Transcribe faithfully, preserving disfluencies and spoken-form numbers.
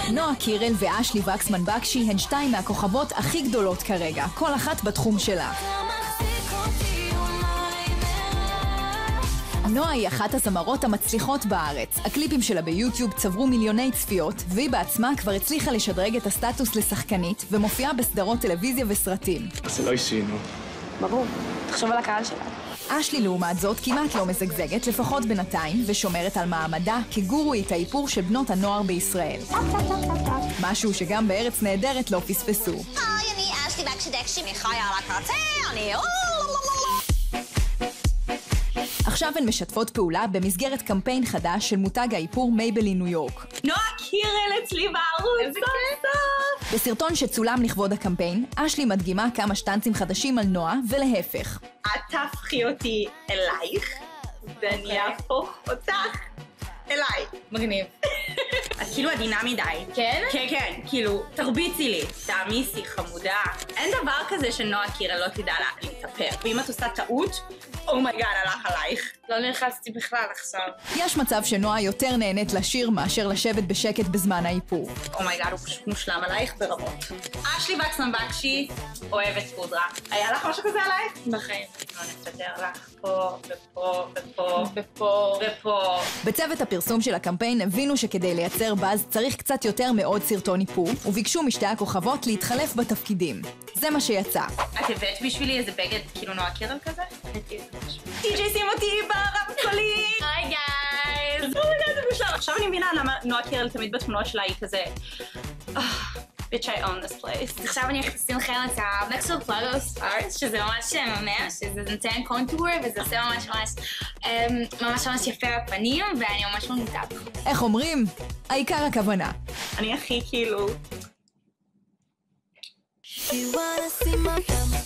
נועה קירל ואשלי וקסמן בקשי הן שתיים מהכוכבות הכי גדולות כרגע, כל אחת בתחום שלה. נועה היא אחת הזמרות המצליחות בארץ. הקליפים שלה ביוטיוב צברו מיליוני צפיות, והיא בעצמה כבר הצליחה לשדרג את הסטטוס לשחקנית, ומופיעה בסדרות טלוויזיה וסרטים. זה לא אישי, נו. ברור, תחשוב על הקהל שלה. אשלי לעומת זאת כמעט לא מזגזגת, לפחות בינתיים, ושומרת על מעמדה כגורואית האיפור של בנות הנוער בישראל. משהו שגם בארץ נהדרת לא פספסו. היי, אני אשלי בקשי דקשי מחיה על הקרטה, אני... עכשיו הן משתפות פעולה במסגרת קמפיין חדש של מותג האיפור מייבלין ניו יורק. נועה קירל אצלי בערוץ, סוף סוף! בסרטון שצולם לכבוד הקמפיין, אשלי מדגימה כמה שטנצים חדשים על נועה ולהפך. את תהפכי אותי אלייך, ואני אהפוך אותך אליי. מגניב. את כאילו עדינה מדי. כן? כן, כן, כאילו, תרביצי לי, תעמיסי, חמודה. אין דבר כזה שנועה קירל לא תדע להתאפר. ואם את עושה טעות, אומייגאד, הלך עלייך. לא נלחצתי בכלל עכשיו. יש מצב שנועה יותר נהנית לשיר מאשר לשבת בשקט בזמן האיפור. אומייגאד, הוא פשוט מושלם עלייך ברמות. אשלי וקסמן בקשי, אוהבת פודרה. היה לך משהו כזה עלייך? בחיים. לא נסתדר לך פה, ופה, ופה, ופה, ופה. בצוות הפרסום של הקמפיין הבינו שכדי לייצר באז צריך קצת יותר מעוד סרטון איפור, וביקשו משתי הכוכבות להתחלף בתפקידים. זה מה שיצא. את הבאת בשבילי איזה בגד כאילו נועה קירל כזה? טי.ג'יי שים אותי ברמקולים! היי גייז! אומייגאד, זה מושלם. עכשיו אני מבינה למה נועה קירל תמיד בתמונות שלה היא כזה... bitch, I own this place. עכשיו אני הולכת לשים לכם את ה-Nexo Pluggo Stars, שזה ממש ממש, שזה נותן קונטור, וזה עושה ממש ממש ממש ממש יפה בפנים, ואני ממש ממליצה בך. איך אומרים? העיקר הכוונה. אני הכי כאילו... You wanna see my